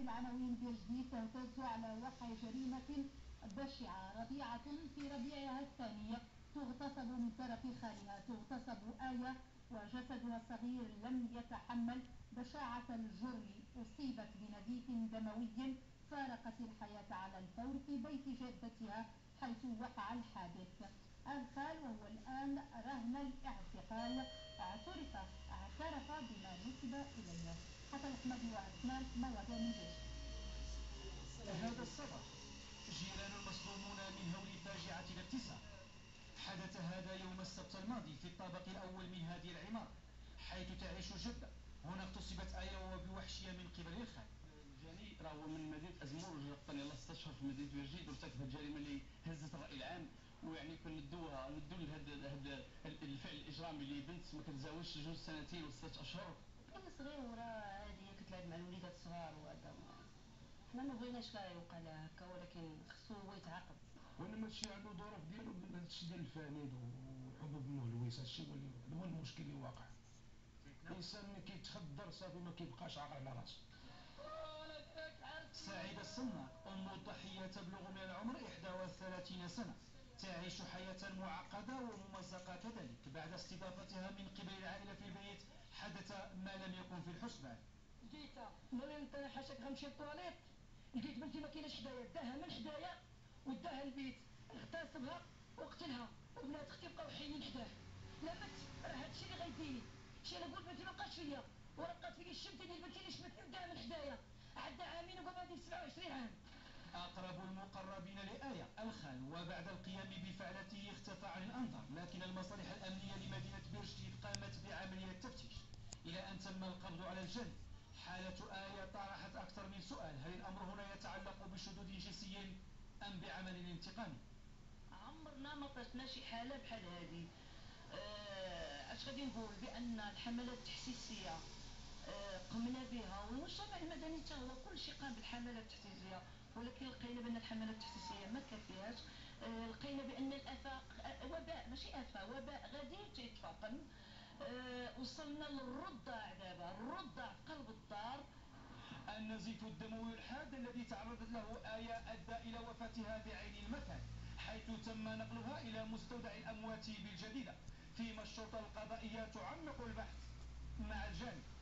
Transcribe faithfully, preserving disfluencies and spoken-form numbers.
العناوين بجديد. تهتز على وقع جريمة بشعة. ربيعة في ربيعها الثاني تغتصب من طرف خالها. تغتصب آية وجسدها الصغير لم يتحمل بشاعة الجرم. أصيبت بنزيف دموي فارقت الحياة على الفور في بيت جدتها حيث وقع الحادث. الخال وهو الآن رهن الاعتقال اعترف اعترف بما نسب إليه. حسن أحمد وعثمان مواد من جيش. هذا الصباح جيران المصدومون من هول فاجعة الاغتسال. حدث هذا يوم السبت الماضي في الطابق الأول من هذه العمارة حيث تعيش جدة. هنا اغتصبت آية وبوحشية من قبل الخال. جاني راهو من مدينه ازمور وجا يلاه ستة اشهر في مدينه بيرجيد وارتكب الجريمه اللي هزت الراي العام، ويعني كندوها ندو لهذا هذا الفعل الاجرامي اللي بنت ما كتزاوجش جوج سنتين وستة اشهر. كان صغير وراه هذه كتلعب مع الوليدات الصغار وهذا حنا ما بغيناش كاع يوقع لها هكا، ولكن خصو هو يتعاقب. وانما هادشي عنده ظروف ديالو هادشي ديال الفانيد وحبوب المهلويس، هادشي هو المشكل اللي واقع. الانسان ملي كيتخدر صافي ما كيبقاش عاقل على راسو. سعيدة الصناع أم الضحية تبلغ من العمر إحدى وثلاثين سنة. تعيش حياة معقدة وممزقة كذلك بعد استضافتها من قبل العائلة في البيت. حدث ما لم يكن في الحسبان. جيت ناوي انت حاشاك غنمشي للطواليت، لقيت بنتي ما كايناش حدايا، داها من حدايا وداها البيت، اغتصبها وقتلها وبنات اختي بقاو حيين حداه. لا بنت راه هادشي اللي غيديني، شي انا قلت بنتي ما بقاتش فيا وراه بقات فيا الشمته ديال بنتي اللي شمتني وداها من حدايا، عندها عامين وقبل هذه سبعة وعشرين عام. أقرب المقربين لآية الخال وبعد القيام بفعلته اختفى عن الأنظار، لكن المصالح الأمنية لمدينة بيرجتيد قامت بعملية تفتيش إلى أن تم القبض على الجاني. حالة آية طرحت أكثر من سؤال. هل الأمر هنا يتعلق بشذوذ جنسي أم بعمل انتقامي؟ عمرنا ما طرتنا شي حالة بحال هذه. آه، اش غادي نقول بأن الحملات التحسيسية آه، قمنا بها، والمجتمع المدني حتى هو كل شيء قام بالحملات التحسيسية، ولكن لقينا بأن الحملات التحسيسية ما كافياش. آه، لقينا بأن الآفة آه، وباء ماشي آفة، وباء غادي تيتفاقم. آه، وصلنا للرضع دابا، الرضع في قلب الدار. النزيف الدموي الحاد الذي تعرضت له آية أدى إلى وفاتها بعين المكان، حيث تم نقلها إلى مستودع الأموات بالجديدة، فيما الشرطة القضائية تعمق البحث مع الجاني.